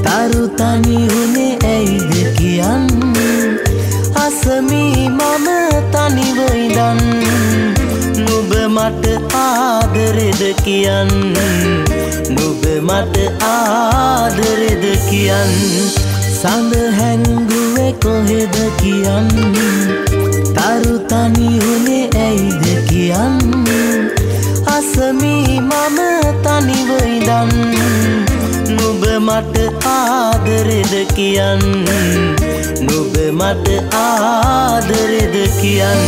Taru tani hune ඇයිද කියන් අසමී මම තනිව ඉඳන් නුඹ මට ආදරෙද කියන් නුඹ මට ආදරෙද කියන් සඳ හැංගුවේ කොහෙද කියන් Taru tani hune ඇයිද කියන් අසමී මම තනිව ඉඳන් නුඹ මට ආදරෙද කියන් නුඹ මට ආදරෙද කියන්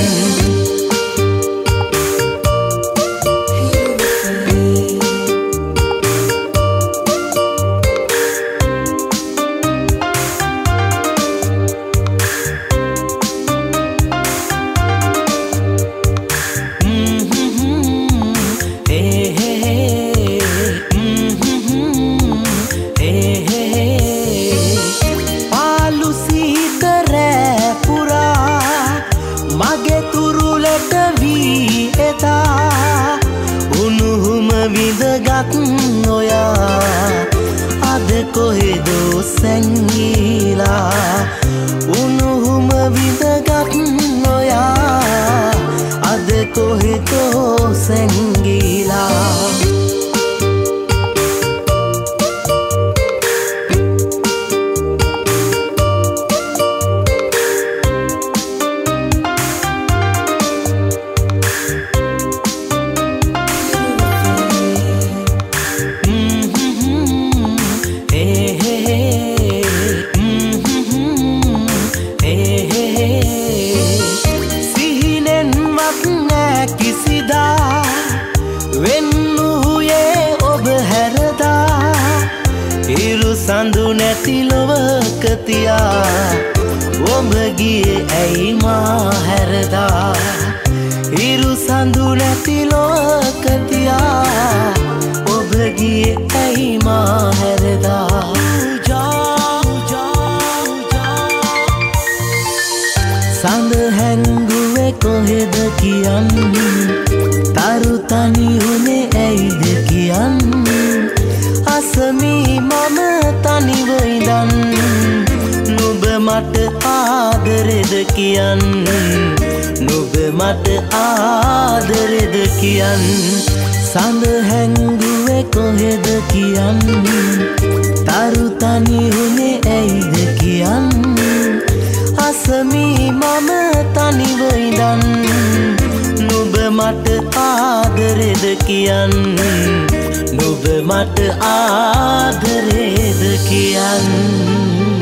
විඳගත් ඔයා අද කොහෙදෝ සැංගීලා උණුහුම විඳගත් ඔයා අද කොහෙදෝ සැංගීලා සඳු නැති ලොවක තියා ඔබ ගියේ ඇයි මා හැරදා ඉරු සඳු නැති ලොවක තියා ඔබ ගියේ ඇයි මා හැරදා සඳ හැංගුවේ කොහෙද කියන් තරු තනි උනේ ඇයිද කියන් අසමී මම තනිව ඉඳන් නුඹ මට ආදරෙද කියන් නුඹ මට ආදරෙද කියන් සඳ හැංගුවේ කොහෙද කියන් තරු තනි උනේ ඇයිද කියන් අසමී මම තනිව ඉඳන් නුඹ මට ආදරෙද කියන් නුඹ මට ආදරෙද කියන්